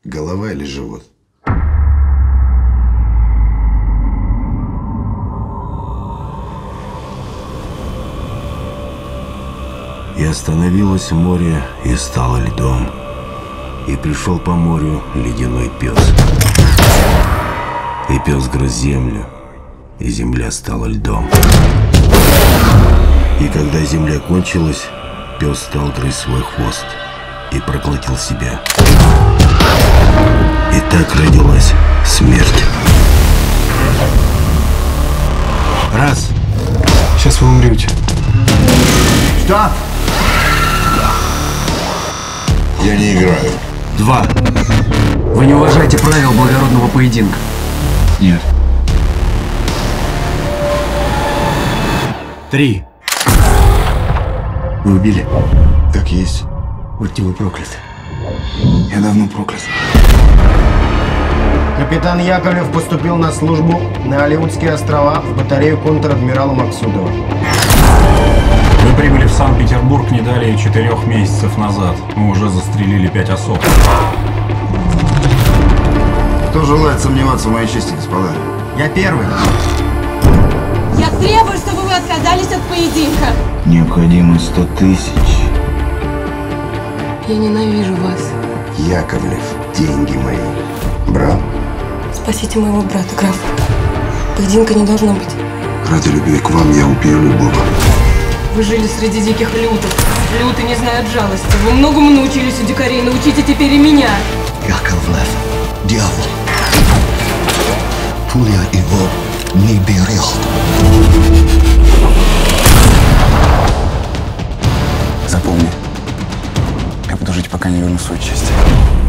Голова или живот? И остановилось море, и стало льдом. И пришел по морю ледяной пес. И пес грыз землю, и земля стала льдом. И когда земля кончилась, пес стал грызть свой хвост и проглотил себя. И так родилась смерть. Раз. Сейчас вы умрете. Что? Я не играю. Два. Вы не уважаете правил благородного поединка. Нет. Три. Вы убили? Так есть. Будьте вы прокляты. Я давно проклят. Капитан Яковлев поступил на службу на Алеутские острова в батарею контр-адмирала Максудова. Мы прибыли в Санкт-Петербург не далее 4 месяцев назад. Мы уже застрелили 5 особ. Кто желает сомневаться в моей чести, господа? Я первый. Я требую, чтобы вы отказались от поединка. Необходимо 100 000. Я ненавижу вас. Яковлев, деньги мои. Брат? Спасите моего брата, граф. Поединка не должно быть. Ради любви к вам я убью любого. Вы жили среди диких лютов. Люты не знают жалости. Вы многому научились у дикарей. Научите теперь и меня. Яковлев, дьявол. Пуля его не берет. Запомни. Я буду жить, пока не верну свою честь.